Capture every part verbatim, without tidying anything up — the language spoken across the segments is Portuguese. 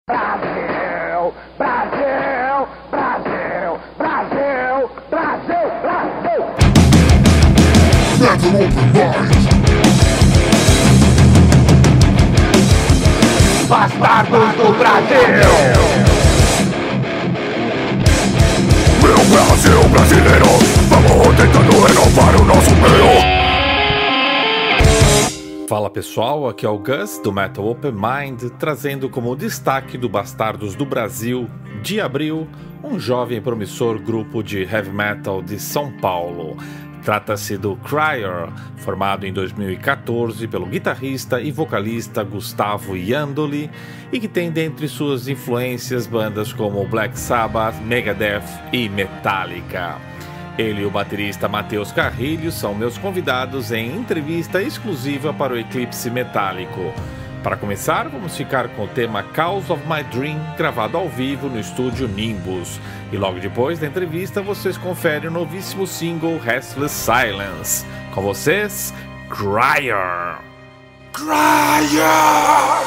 Brasil, Brasil, Brasil, Brasil, Brasil, Brasil. Never open mind. Bastardos do Brasil. Meu Brasil brasileiro, vamos tentando renovar o nosso meio. Fala pessoal, aqui é o Gus do Metal Open Mind, trazendo como destaque do Bastardos do Brasil, de abril, um jovem e promissor grupo de heavy metal de São Paulo. Trata-se do Cryer, formado em dois mil e quatorze pelo guitarrista e vocalista Gustavo Iandoli, e que tem dentre suas influências bandas como Black Sabbath, Megadeth e Metallica. Ele e o baterista Matheus Carrilho são meus convidados em entrevista exclusiva para o Eclipse Metálico. Para começar, vamos ficar com o tema Cause of My Dream, gravado ao vivo no estúdio Nimbus. E logo depois da entrevista, vocês conferem o novíssimo single Restless Silence. Com vocês, Cryer! Cryer!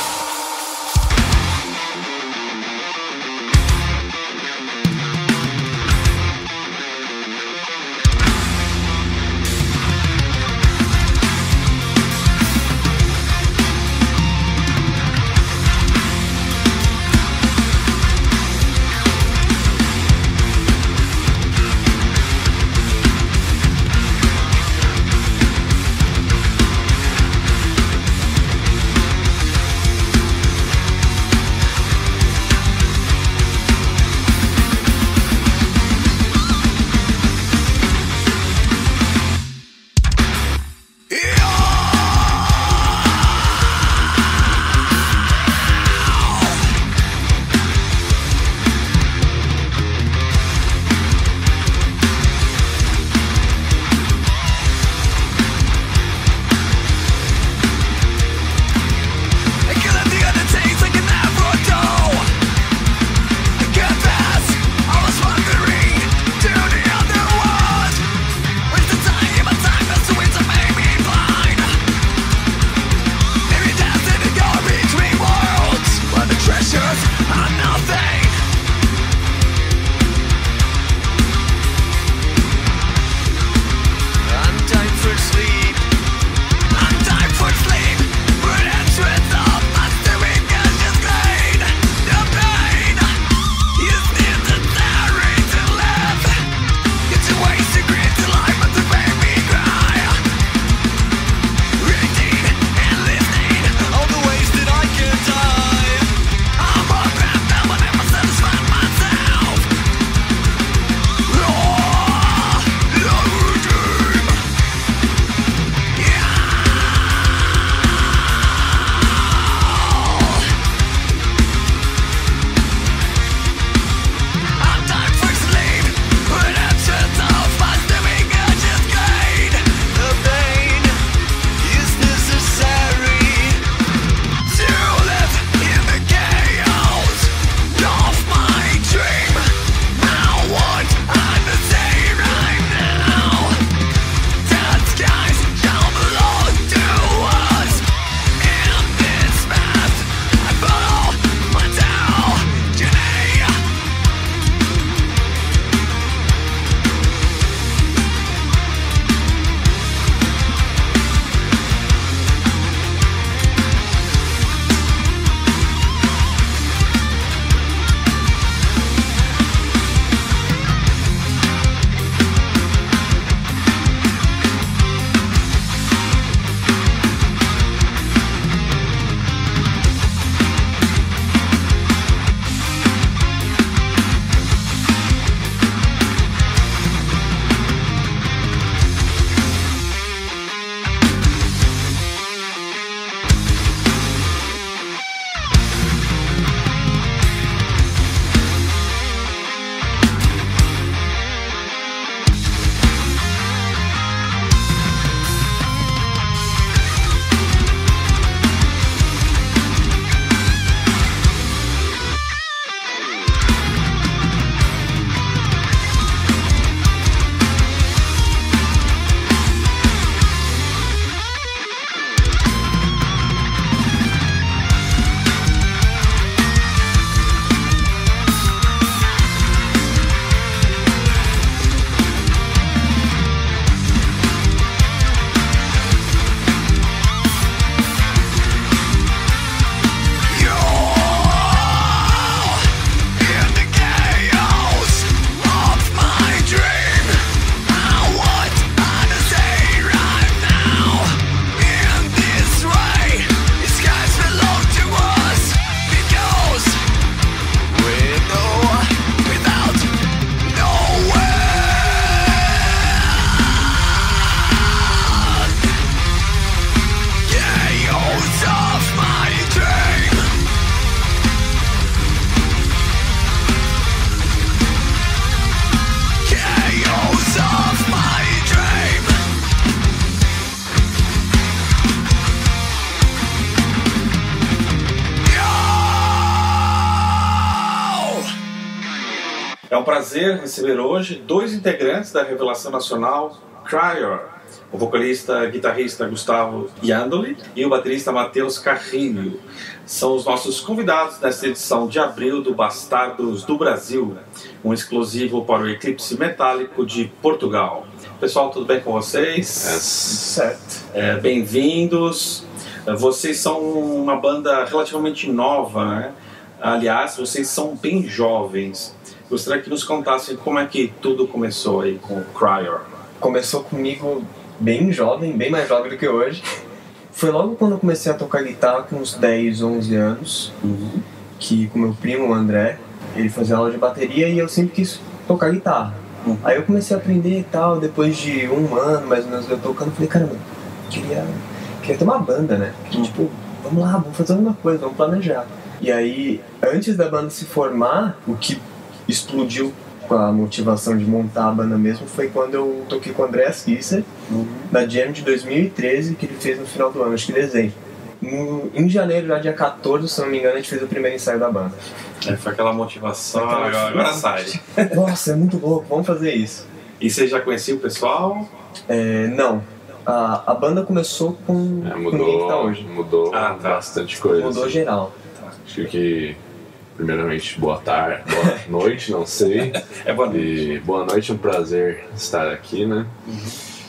É um prazer receber hoje dois integrantes da revelação nacional Cryer, o vocalista e guitarrista Gustavo Iandoli e o baterista Matheus Carrilho. São os nossos convidados nesta edição de abril do Bastardos do Brasil, um exclusivo para o Eclipse Metálico de Portugal. Pessoal, tudo bem com vocês? É, certo. É, bem-vindos. Vocês são uma banda relativamente nova, né? Aliás, vocês são bem jovens. Gostaria que nos contassem como é que tudo começou aí com o Cryer. Começou comigo bem jovem, bem mais jovem do que hoje. Foi logo quando eu comecei a tocar guitarra, com uns dez, onze anos, uhum. que com meu primo, o André, ele fazia aula de bateria e eu sempre quis tocar guitarra. Uhum. Aí eu comecei a aprender e tal, depois de um ano mais ou menos eu tocando, falei, caramba, queria, queria ter uma banda, né? Queria, uhum. Tipo, vamos lá, vamos fazer alguma coisa, vamos planejar. E aí, antes da banda se formar, o que explodiu com a motivação de montar a banda mesmo foi quando eu toquei com o André Kisser, uhum. na Jam de dois mil e treze, que ele fez no final do ano, acho que dezembro. No, em janeiro, já dia quatorze, se não me engano, a gente fez o primeiro ensaio da banda. É, foi aquela motivação, aquela agora, agora sai. Nossa, é muito louco, vamos fazer isso. E você já conhecia o pessoal? É, não. A, a banda começou com, é, mudou, com quem que tá hoje. Mudou ah, tá. bastante coisa. Mudou assim. geral. Acho que, primeiramente, boa tarde, boa noite, não sei. É boa noite. E boa noite, é um prazer estar aqui, né? Uhum.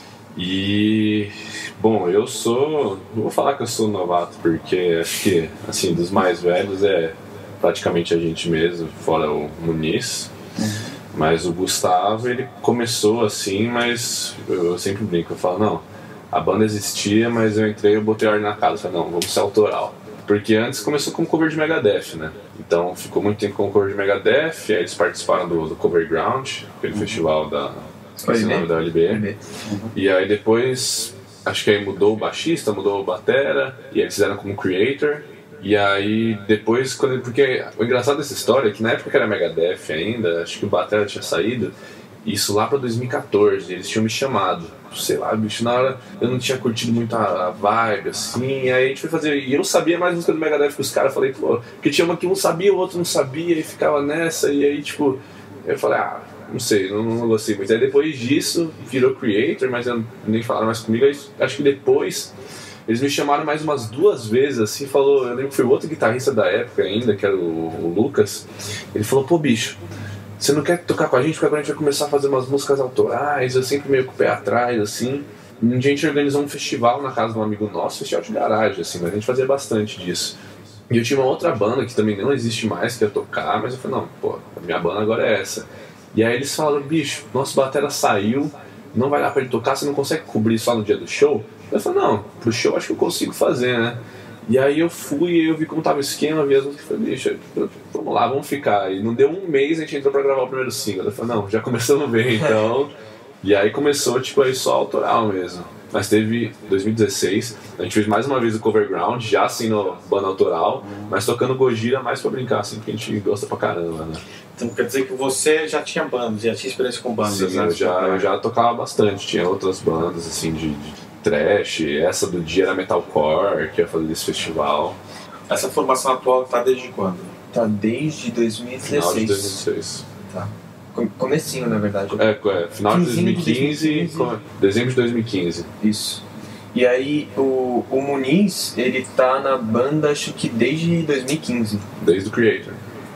E, bom, eu sou, não vou falar que eu sou novato, porque acho que, assim, dos mais velhos é praticamente a gente mesmo, fora o Muniz. Uhum. Mas o Gustavo, ele começou assim, mas eu sempre brinco, eu falo, não, a banda existia, mas eu entrei, eu botei ordem na casa, falei, não, vamos ser autoral. Porque antes começou com cover de Megadeth, né? Então ficou muito tempo com cover de Megadeth, aí eles participaram do, do Cover Ground, aquele uhum. festival da, esqueci o nome da L B. Uhum. E aí depois, acho que aí mudou o baixista, mudou o batera, e aí eles fizeram como Creator. E aí depois, quando, porque o engraçado dessa história é que na época que era Megadeth ainda, acho que o batera tinha saído, isso lá pra dois mil e catorze, eles tinham me chamado. Sei lá, bicho, na hora eu não tinha curtido muito a, a vibe, assim, aí a gente foi fazer, e eu sabia mais música do Megadeth que os caras, falei, pô, porque tinha uma que um sabia, o outro não sabia, e ficava nessa, e aí, tipo, eu falei, ah, não sei, não, não gostei muito. Aí depois disso, virou Creator, mas eu, nem falaram mais comigo, aí acho que depois, eles me chamaram mais umas duas vezes, assim, falou, eu lembro que foi o outro guitarrista da época ainda, que era o, o Lucas, ele falou, pô, bicho, você não quer tocar com a gente porque agora a gente vai começar a fazer umas músicas autorais, eu sempre meio com o pé atrás, assim. Um dia a gente organizou um festival na casa de um amigo nosso, festival de garagem, assim, mas a gente fazia bastante disso. E eu tinha uma outra banda que também não existe mais, que ia tocar, mas eu falei, não, pô, a minha banda agora é essa. E aí eles falaram, bicho, nosso batera saiu, não vai dar pra ele tocar, você não consegue cobrir só no dia do show? Eu falei, não, pro show acho que eu consigo fazer, né? E aí eu fui e eu vi como tava o esquema, vi as músicas e falei, bicho, vamos lá, vamos ficar. E não deu um mês, a gente entrou pra gravar o primeiro single. Eu falei, não, já começamos bem, então. E aí começou, tipo, aí só autoral mesmo. Mas teve dois mil e dezesseis, a gente fez mais uma vez o Cover Ground, já assim no banda autoral, mas tocando Gojira mais pra brincar, assim, porque a gente gosta pra caramba, né? Então quer dizer que você já tinha bandas, já tinha experiência com bandas, Sim, né? eu já, eu já tocava bastante, tinha outras bandas, assim, de... de trash, essa do dia era metalcore, que ia fazer esse festival. Essa formação atual tá desde quando? Tá desde dois mil e dezesseis. Final de dois mil e dezesseis. Tá. Comecinho, na verdade. É, é final de dois mil e quinze, dezembro de dois mil e quinze. Isso. E aí, o, o Muniz, ele tá na banda, acho que desde dois mil e quinze. Desde o Creator.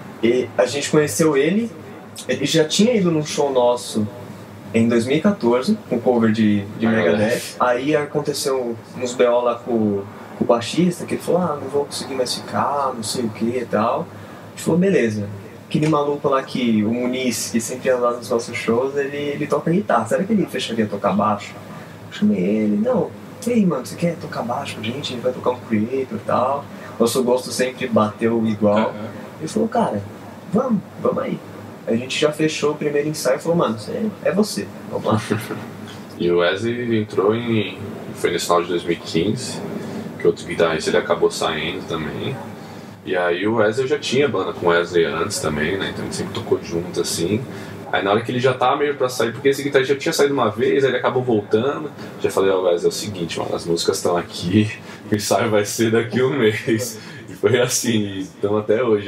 E a gente conheceu ele, ele já tinha ido num show nosso em dois mil e catorze, com cover de, de Megadeth. Aí aconteceu uns B O lá com, com o baixista, que ele falou, ah, não vou conseguir mais ficar, não sei o que e tal. A gente falou, beleza. Aquele maluco lá que, o Muniz, que sempre ia lá nos nossos shows, ele, ele toca guitarra. Será que ele fecharia tocar baixo? Eu chamei ele, não, e aí, mano, você quer tocar baixo com a gente? A gente vai tocar um Creator e tal. Nosso gosto sempre bateu igual. Uhum. Ele falou, cara, vamos, vamos aí. A gente já fechou o primeiro ensaio e falou, mano, você, é você, vamos lá. E o Wesley entrou em... foi nesse final de dois mil e quinze, que outro guitarrista ele acabou saindo também. E aí o Wesley já tinha banda com o Wesley antes também, né? Então ele sempre tocou junto assim. Aí na hora que ele já tava meio pra sair, porque esse guitarrista já tinha saído uma vez, aí ele acabou voltando. Já falei, ó, oh, Wesley, é o seguinte, mano, as músicas estão aqui, o ensaio vai ser daqui a um mês. E foi assim, estamos até hoje aí.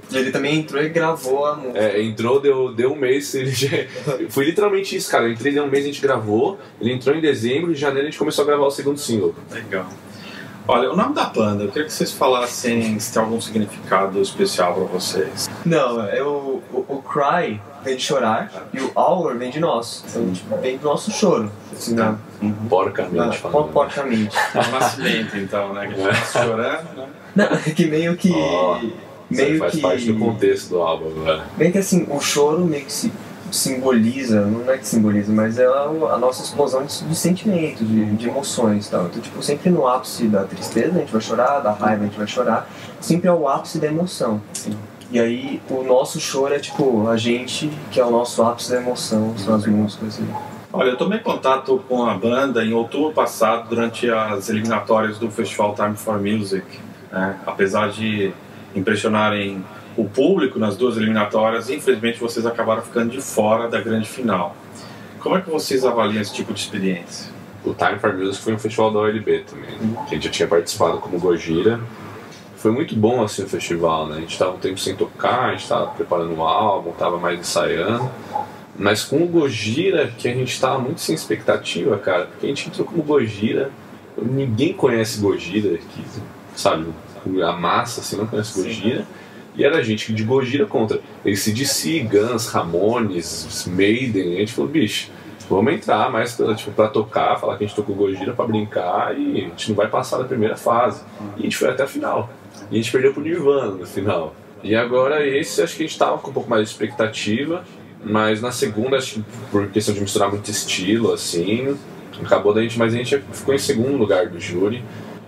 Ele também entrou e gravou a música. É, entrou, deu, deu um mês, ele já... foi literalmente isso, cara. Eu entrei, deu um mês, a gente gravou, ele entrou em dezembro, em janeiro a gente começou a gravar o segundo single. Legal. Olha, o nome da banda, eu queria que vocês falassem se tem algum significado especial pra vocês. Não, é o, o, o Cry vem de chorar e o Hour vem de nós. Então, tipo, vem do nosso choro. Assim, na, Porcamente na, falando. porcamente. É o nascimento, então, né? Que a gente tá chorando, né? Não, é que meio que... Oh, meio faz que, parte do contexto do álbum agora. Meio que assim, o choro meio que se simboliza, não é que simboliza, mas é a, a nossa explosão de, de sentimentos, de, de emoções e tal. Então, tipo, sempre no ápice da tristeza a gente vai chorar, da raiva a gente vai chorar, sempre é o ápice da emoção. Assim. E aí o nosso choro é tipo a gente, que é o nosso ápice da emoção, são as músicas. Assim. Olha, eu tomei contato com a banda em outubro passado, durante as eliminatórias do Festival Time for Music. Né? Apesar de impressionarem o público nas duas eliminatórias, infelizmente vocês acabaram ficando de fora da grande final. Como é que vocês avaliam esse tipo de experiência? O Time for Music foi um festival da O L B também, que a gente já tinha participado como Gojira. Foi muito bom assim o festival, né? A gente estava um tempo sem tocar, a gente estava preparando um álbum, estava mais ensaiando. Mas com o Gojira, que a gente estava muito sem expectativa, cara, porque a gente entrou como Gojira, ninguém conhece Gojira aqui, sabe? A massa assim não conhece Gojira. Sim. E era gente de Gojira contra A C D C, Guns, Ramones, Maiden. A gente falou, bicho, vamos entrar mais pra, tipo, pra tocar, falar que a gente tocou Gojira pra brincar e a gente não vai passar da primeira fase. E a gente foi até a final. E a gente perdeu pro Nirvana no final. E agora esse, acho que a gente tava com um pouco mais de expectativa, mas na segunda, acho que por questão de misturar muito estilo, assim, acabou da gente, mas a gente ficou em segundo lugar do júri.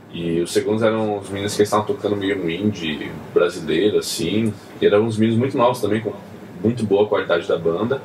E os segundos eram os meninos que estavam tocando meio um indie brasileiro, assim. E eram uns meninos muito novos também, com muito boa qualidade da banda.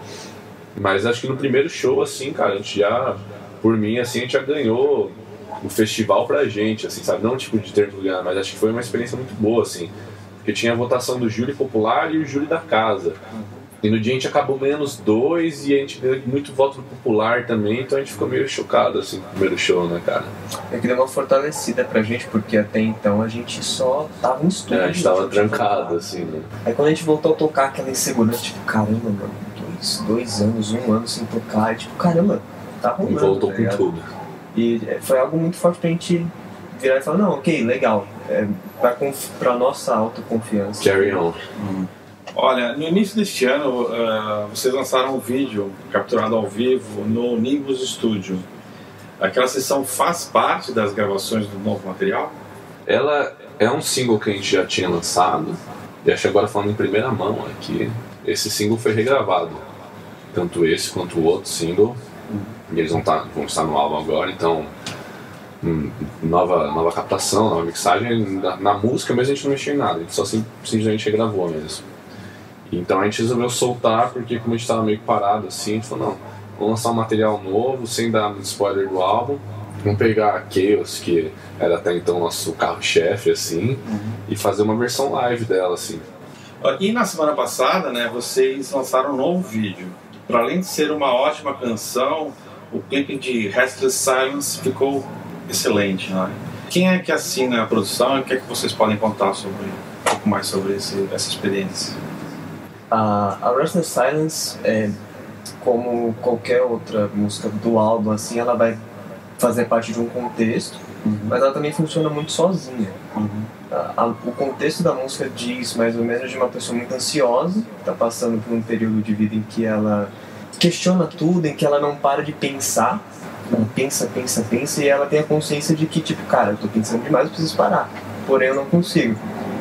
Mas acho que no primeiro show, assim, cara, a gente já, por mim, assim, a gente já ganhou o festival pra gente, assim, sabe? Não tipo de termos lugar, mas acho que foi uma experiência muito boa, assim. Porque tinha a votação do júri popular e o júri da casa. E no dia a gente acabou ganhando os dois e a gente ganhou muito voto do popular também, então a gente ficou meio chocado assim no primeiro show, né, cara? É que deu uma fortalecida pra gente, porque até então a gente só tava em estúdio. É, a gente tava trancado, assim, né? Aí quando a gente voltou a tocar, aquela insegurança, tipo, caramba, mano, dois, dois anos, um ano sem tocar, e tipo, caramba, tá rolando. E voltou tá com ligado? tudo. E foi algo muito forte pra gente virar e falar, não, ok, legal, é, pra, conf... pra nossa autoconfiança. Carry on. Hum. Olha, no início deste ano, uh, vocês lançaram um vídeo capturado ao vivo no Nimbus Studio. Aquela sessão faz parte das gravações do novo material? Ela é um single que a gente já tinha lançado, e acho que agora falando em primeira mão aqui, esse single foi regravado. Tanto esse quanto o outro single. E eles vão, tá, vão estar no álbum agora, então hum, nova, nova captação, nova mixagem. Na, na música mesmo a gente não mexeu em nada, a gente só sim, simplesmente regravou mesmo. Então a gente resolveu soltar, porque como a gente estava meio parado assim, a gente falou, não, vamos lançar um material novo, sem dar muito spoiler do álbum. Vamos pegar a Chaos, que era até então nosso carro-chefe, assim, uhum. e fazer uma versão live dela, assim. E na semana passada, né, vocês lançaram um novo vídeo. Para além de ser uma ótima canção, o clipe de Restless Silence ficou excelente, né? Quem é que assina a produção e o que é que vocês podem contar sobre, um pouco mais sobre esse, essa experiência? A, a Restless Silence, é, como qualquer outra música do álbum, assim, ela vai fazer parte de um contexto, uhum. mas ela também funciona muito sozinha. Uhum. A, a, o contexto da música diz mais ou menos de uma pessoa muito ansiosa, que está passando por um período de vida em que ela questiona tudo, em que ela não para de pensar, ela pensa, pensa, pensa, e ela tem a consciência de que, tipo, cara, eu estou pensando demais, eu preciso parar, porém eu não consigo.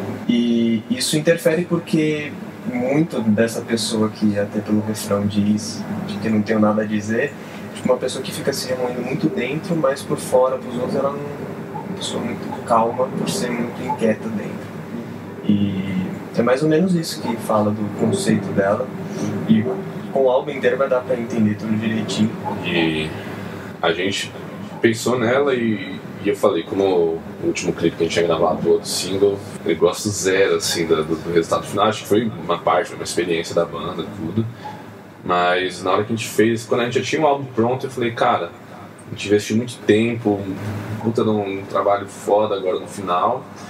E isso interfere porque muito dessa pessoa que até pelo refrão diz de que não tenho nada a dizer, tipo uma pessoa que fica se remoendo muito dentro, mas por fora, pros outros, ela não é uma pessoa muito calma por ser muito inquieta dentro. E é mais ou menos isso que fala do conceito dela, e com o álbum inteiro vai dar pra entender tudo direitinho. E a gente pensou nela e E eu falei, como o último clipe que a gente tinha gravado do outro single, eu gosto zero, assim, do, do resultado final. Acho que foi uma parte, uma experiência da banda, tudo. Mas na hora que a gente fez, quando a gente já tinha o álbum pronto, eu falei, cara, a gente investiu muito tempo, um puta de um trabalho foda agora no final.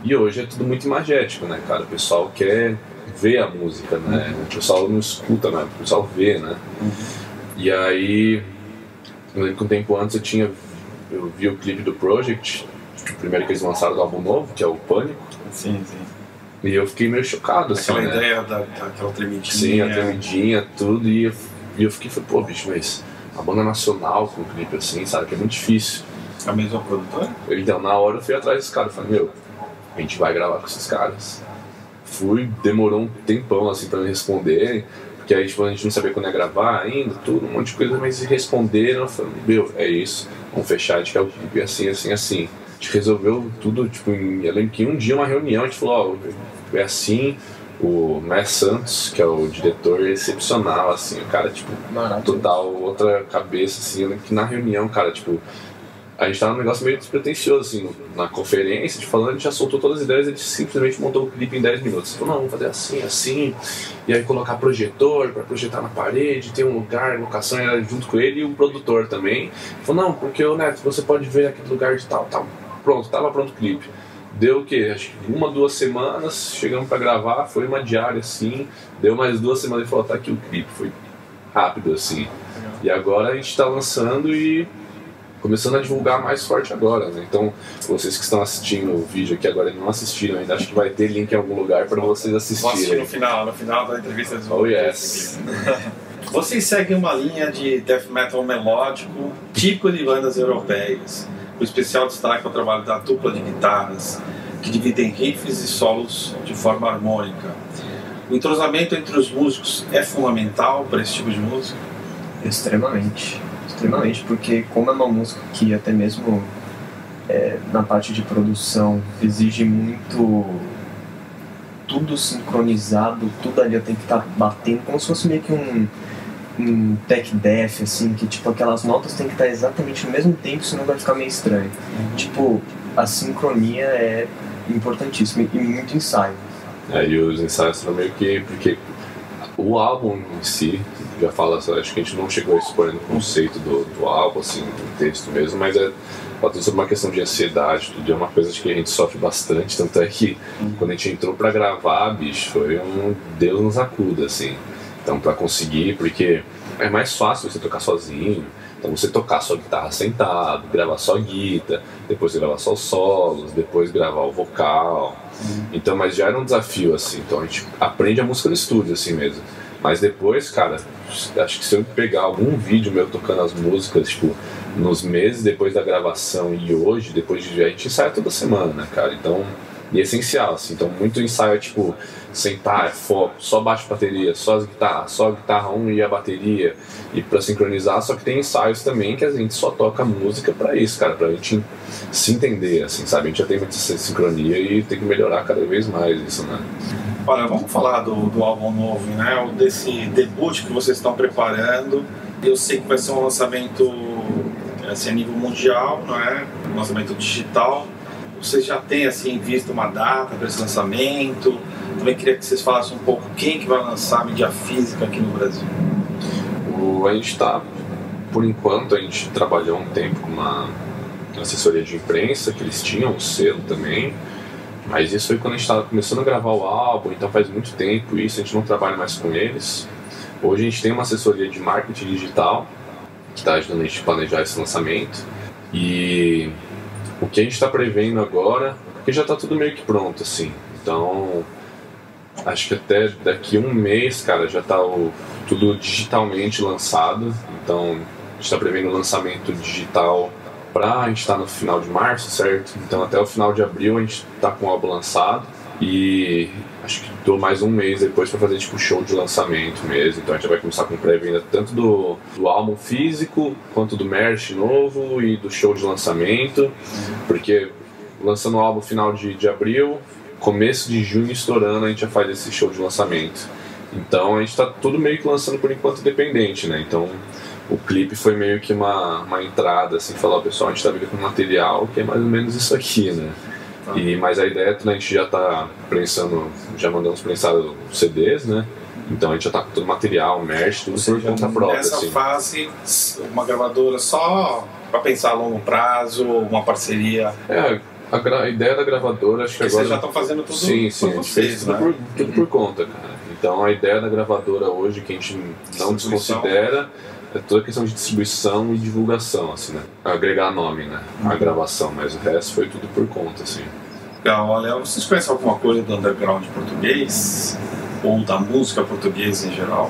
E hoje é tudo muito imagético, né, cara? O pessoal quer ver a música, né? O pessoal não escuta, né? O pessoal vê, né? Uhum. E aí, eu lembro que um tempo antes eu tinha... Eu vi o clipe do Project, o primeiro que eles lançaram do álbum novo, que é o Pânico. Sim, sim. E eu fiquei meio chocado, assim, Aquela né? ideia da, daquela tremidinha. Sim, a tremidinha, tudo. E eu, e eu fiquei, falei, pô, bicho, mas a banda nacional com um clipe assim, sabe? Que é muito difícil. A mesma produtora? Então, na hora eu fui atrás desses caras. Falei, meu, a gente vai gravar com esses caras. Fui, demorou um tempão, assim, pra me responder. Porque aí, tipo, a gente não sabia quando ia gravar ainda, tudo, um monte de coisa. Mas responderam, eu falei, meu, é isso. Vamos fechar, a gente quer o clipe assim, assim, assim. A gente resolveu tudo, tipo, em, eu lembro que um dia, uma reunião, a gente falou, ó, é assim. O Matt Santos, que é o diretor, é excepcional, assim, o cara, tipo, total outra cabeça, assim. Eu lembro que na reunião, cara, tipo, a gente tava num negócio meio despretensioso, assim, na conferência, de falando, a gente já soltou todas as ideias, ele simplesmente montou o clipe em dez minutos. Ele falou, não, vamos fazer assim, assim, e aí colocar projetor pra projetar na parede, ter um lugar, locação, era junto com ele e o produtor também. Ele falou, não, porque, ô Neto, você pode ver aquele lugar de tal, tal. Pronto, tava pronto o clipe. Deu o quê? Acho que uma, duas semanas, chegamos pra gravar, foi uma diária, assim, deu mais duas semanas e falou, tá aqui o clipe, foi rápido, assim. E agora a gente tá lançando e começando a divulgar mais forte agora, né? Então, vocês que estão assistindo o vídeo aqui agora e não assistiram ainda, acho que vai ter link em algum lugar para vocês assistirem. Vou assistir no final, no final da entrevista dos Oh yes! Vocês seguem uma linha de death metal melódico típico de bandas europeias. O especial destaque é o trabalho da dupla de guitarras, que dividem riffs e solos de forma harmônica. O entrosamento entre os músicos é fundamental para esse tipo de música? Extremamente. Extremamente, porque como é uma música que até mesmo é, na parte de produção exige muito tudo sincronizado, tudo ali tem que estar tá batendo como se fosse meio que um, um tech death, assim, que tipo aquelas notas tem que estar tá exatamente no mesmo tempo, senão vai ficar meio estranho. Uhum. Tipo, a sincronia é importantíssima e muito ensaio. É, e os ensaios são meio que... porque o álbum em si já fala, acho que a gente não chegou a expor no conceito do, do álbum, assim, no texto mesmo, mas é tudo sobre uma questão de ansiedade, tudo é uma coisa que a gente sofre bastante, tanto é que quando a gente entrou pra gravar, bicho, foi um Deus nos acuda, assim. Então, pra conseguir, porque é mais fácil você tocar sozinho, então você tocar sua guitarra sentado, gravar só a guitarra, depois gravar só os solos, depois gravar o vocal. Então, mas já era um desafio, assim, então a gente aprende a música no estúdio, assim mesmo. Mas depois, cara, acho que se eu pegar algum vídeo meu tocando as músicas, tipo, nos meses depois da gravação e hoje, depois de... a gente ensaia toda semana, né, cara? Então, e é essencial, assim, então muito ensaio é tipo, sentar, é foco, só baixo bateria, só as guitarras, só a guitarra um e a bateria, e pra sincronizar, só que tem ensaios também que a gente só toca música pra isso, cara, pra gente se entender, assim, sabe? A gente já tem muita sincronia e tem que melhorar cada vez mais isso, né? Olha, vamos falar do, do álbum novo, né? Desse debut que vocês estão preparando. Eu sei que vai ser um lançamento assim, a nível mundial, não é? Um lançamento digital. Vocês já têm assim, visto uma data para esse lançamento? Também queria que vocês falassem um pouco quem que vai lançar a mídia física aqui no Brasil. O, a gente está, por enquanto, a gente trabalhou um tempo com uma assessoria de imprensa, que eles tinham um selo também. Mas isso foi quando a gente estava começando a gravar o álbum, então faz muito tempo isso, a gente não trabalha mais com eles. Hoje a gente tem uma assessoria de marketing digital, que está ajudando a gente a planejar esse lançamento. E o que a gente está prevendo agora, porque já está tudo meio que pronto, assim. Então, acho que até daqui a um mês, cara, já está tudo digitalmente lançado. Então, a gente está prevendo o lançamento digital pra a gente estar tá no final de março, certo? Então até o final de abril a gente tá com o álbum lançado e acho que dou mais um mês depois pra fazer tipo show de lançamento mesmo. Então a gente vai começar com pré-venda tanto do, do álbum físico quanto do merch novo e do show de lançamento, porque lançando o álbum final de, de abril, começo de junho estourando a gente já faz esse show de lançamento. Então a gente tá tudo meio que lançando por enquanto independente, né? Então o clipe foi meio que uma, uma entrada, assim, falar, pessoal, a gente tá vindo com material que é mais ou menos isso aqui, né? Ah. E, mas a ideia é que a gente já tá prensando, já mandamos prensar os C Ds, né? Então a gente já tá com todo o material, merch, tudo por conta própria. Nessa assim. fase, uma gravadora só pra pensar a longo prazo, uma parceria? É, A, gra... a ideia da gravadora, acho que Porque agora... vocês já estão fazendo tudo sim, sim, por a gente fez vocês, tudo, né? por, tudo por conta, cara. Então a ideia da gravadora hoje, que a gente não desconsidera, é toda a questão de distribuição e divulgação, assim, né? Agregar nome, né? A Uhum. gravação, mas o resto foi tudo por conta, assim. Legal, olha, vocês conhecem alguma coisa do underground português? Ou da música portuguesa em geral?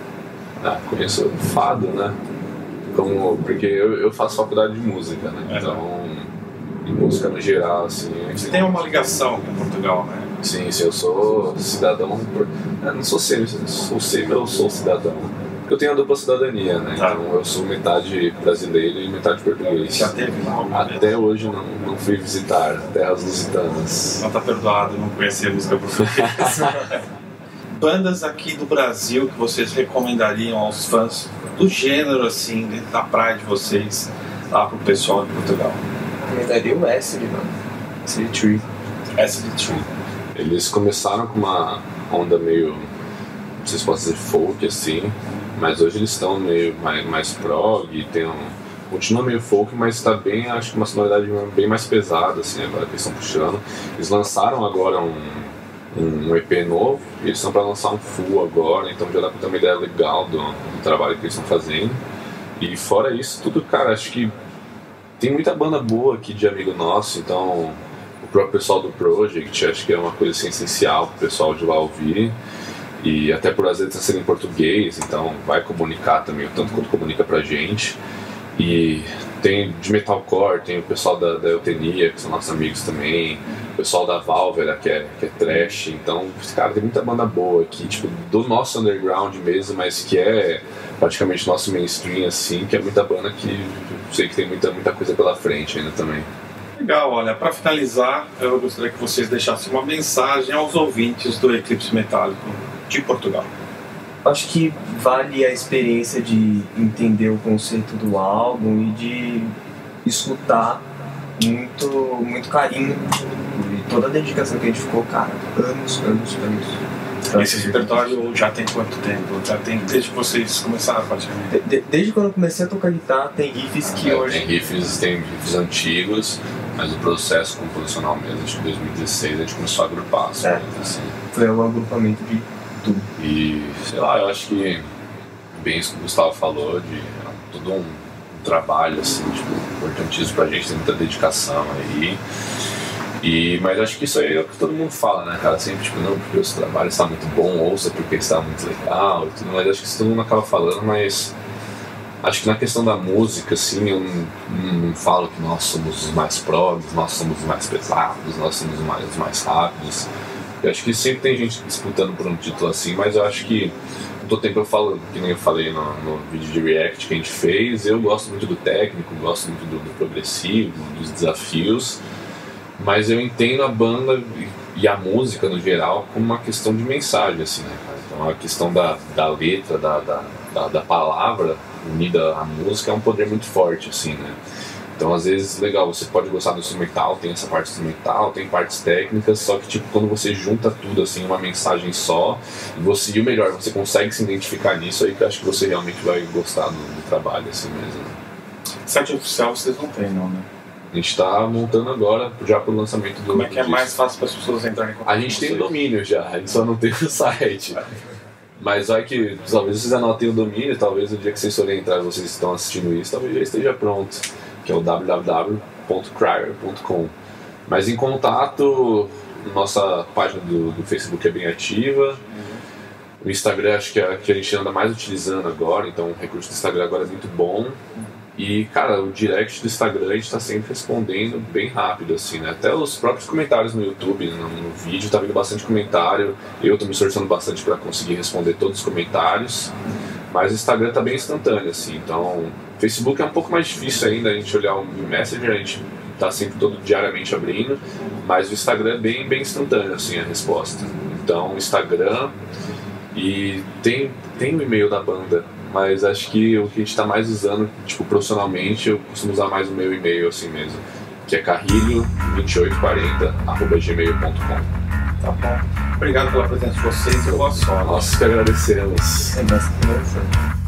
Ah, conheço fado, né? Como, porque eu, eu faço faculdade de música, né? É. Então, em música no geral, assim... Você tem uma ligação com Portugal, né? Sim, sim, eu sou cidadão... Por... Eu não sou semi, sou semi, eu sou cidadão. Porque eu tenho a dupla cidadania, né? Tá. Então eu sou metade brasileiro e metade português. Já teve lá? Até hoje não, não fui visitar terras lusitanas. Não tá perdoado não conhecer música portuguesa. Bandas aqui do Brasil que vocês recomendariam aos fãs do gênero, assim, dentro da praia de vocês, lá pro pessoal de Portugal? Recomendaria o Acid, mano. Acid Tree. Acid Tree. Eles começaram com uma onda meio, não sei se posso dizer folk, assim, mas hoje eles estão meio mais, mais prog, tem um, continua meio folk, mas está bem, acho que uma sonoridade bem mais pesada, assim, agora que eles estão puxando. Eles lançaram agora um, um, um E P novo, e eles estão para lançar um full agora, então já dá para ter uma ideia legal do, do trabalho que eles estão fazendo. E fora isso, tudo, cara, acho que tem muita banda boa aqui de amigo nosso, então o próprio pessoal do Project, acho que é uma coisa assim, essencial para o pessoal de lá ouvir. E até por às vezes ser em português, então vai comunicar também o tanto quanto comunica pra gente. E tem de metalcore, tem o pessoal da, da Eutenia, que são nossos amigos também, o pessoal da Válvera, que é, que é trash. Então, cara, tem muita banda boa aqui, tipo, do nosso underground mesmo, mas que é praticamente nosso mainstream, assim, que é muita banda que eu sei que tem muita, muita coisa pela frente ainda também. Legal, olha, para finalizar, eu gostaria que vocês deixassem uma mensagem aos ouvintes do Eclipse Metálico de Portugal. Acho que vale a experiência de entender o conceito do álbum e de escutar muito, muito carinho e toda a dedicação que a gente ficou, cara, anos, anos, anos. Então, Esse repertório já tem quanto tempo? Já tem desde que vocês começaram praticamente? de- de- desde quando eu comecei a tocar guitarra, tem riffs que É, hoje... Tem riffs, tem riffs antigos, mas o processo composicional mesmo, acho que em dois mil e dezesseis a gente começou a agrupar as É. coisas, assim. Foi um agrupamento de tudo. E, sei lá, eu acho que, bem isso que o Gustavo falou, de é todo um, um trabalho, assim, tipo, importantíssimo pra gente, tem muita dedicação aí. E, mas acho que isso aí é o que todo mundo fala, né, cara? Sempre, tipo, não, porque o seu trabalho está muito bom, ouça porque está muito legal e tudo mais. Acho que isso todo mundo acaba falando, mas acho que na questão da música, assim, eu não, não falo que nós somos os mais progos, nós somos os mais pesados, nós somos os mais, os mais rápidos. Eu acho que sempre tem gente disputando por um título assim, mas eu acho que todo tempo eu falo, que nem eu falei no, no vídeo de React que a gente fez, eu gosto muito do técnico, gosto muito do, do progressivo, dos desafios, mas eu entendo a banda e, e a música no geral como uma questão de mensagem, assim, né, cara? Então a questão da, da letra, da, da, da, da palavra unida à música é um poder muito forte, assim, né? Então, às vezes, legal, você pode gostar do instrumental, tem essa parte instrumental, tem partes técnicas, só que, tipo, quando você junta tudo, assim, uma mensagem só, e você, e o melhor, você consegue se identificar nisso, aí que eu acho que você realmente vai gostar do, do trabalho, assim mesmo. Site oficial vocês não têm, não, né? A gente tá montando agora, já pro lançamento do... Como é que é disco. mais fácil para as pessoas entrarem em contato A gente com tem o vocês? domínio já, a gente só não tem o site. Mas vai que, talvez vocês anotem o domínio, talvez no dia que vocês forem entrar, vocês estão assistindo isso, talvez já esteja pronto, que é o w w w ponto crier ponto com. Mas em contato, nossa página do, do Facebook é bem ativa, o Instagram acho que é a que a gente anda mais utilizando agora, então o recurso do Instagram agora é muito bom. E, cara, o direct do Instagram a gente tá sempre respondendo bem rápido, assim, né? Até os próprios comentários no YouTube, no, no vídeo, tá vindo bastante comentário. Eu tô me esforçando bastante para conseguir responder todos os comentários. Mas o Instagram tá bem instantâneo, assim. Então, o Facebook é um pouco mais difícil ainda a gente olhar o Messenger, a gente tá sempre todo diariamente abrindo. Mas o Instagram é bem, bem instantâneo, assim, a resposta. Então, o Instagram e tem, tem o e-mail da banda. Mas acho que o que a gente está mais usando, tipo, profissionalmente, eu costumo usar mais o meu e-mail assim mesmo, que é carrilho vinte e oito quarenta arroba gmail ponto com. Tá bom. Obrigado pela presença de vocês e boa sorte. Nós que agradecemos. É bastante.